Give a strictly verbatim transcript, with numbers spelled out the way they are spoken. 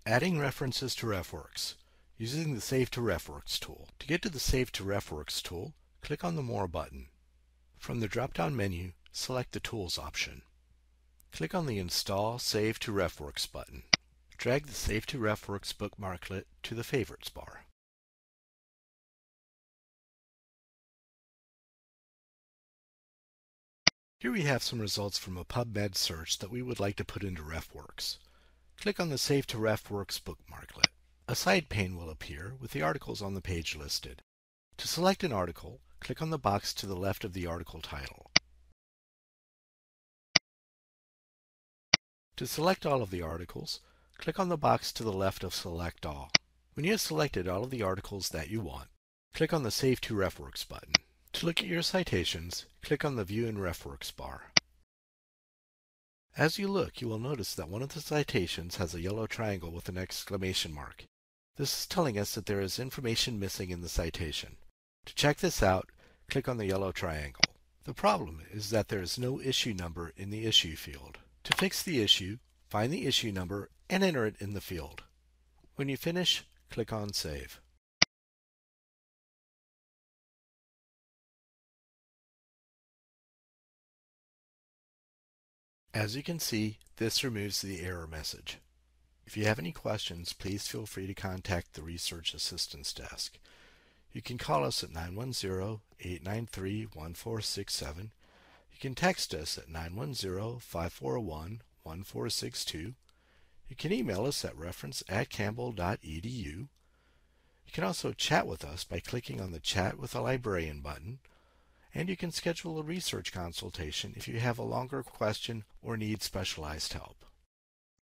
Adding references to RefWorks using the Save to RefWorks tool. To get to the Save to RefWorks tool, click on the More button. From the drop-down menu, select the Tools option. Click on the Install Save to RefWorks button. Drag the Save to RefWorks bookmarklet to the Favorites bar. Here we have some results from a PubMed search that we would like to put into RefWorks. Click on the Save to RefWorks bookmarklet. A side pane will appear with the articles on the page listed. To select an article, click on the box to the left of the article title. To select all of the articles, click on the box to the left of Select All. When you have selected all of the articles that you want, click on the Save to RefWorks button. To look at your citations, click on the View in RefWorks bar. As you look, you will notice that one of the citations has a yellow triangle with an exclamation mark. This is telling us that there is information missing in the citation. To check this out, click on the yellow triangle. The problem is that there is no issue number in the issue field. To fix the issue, find the issue number and enter it in the field. When you finish, click on Save. As you can see, this removes the error message. If you have any questions, please feel free to contact the Research Assistance Desk. You can call us at nine one zero, eight nine three, one four six seven. You can text us at nine one zero, five four one, one four six two. You can email us at reference at campbell dot e d u. You can also chat with us by clicking on the Chat with a Librarian button. And you can schedule a research consultation if you have a longer question or need specialized help.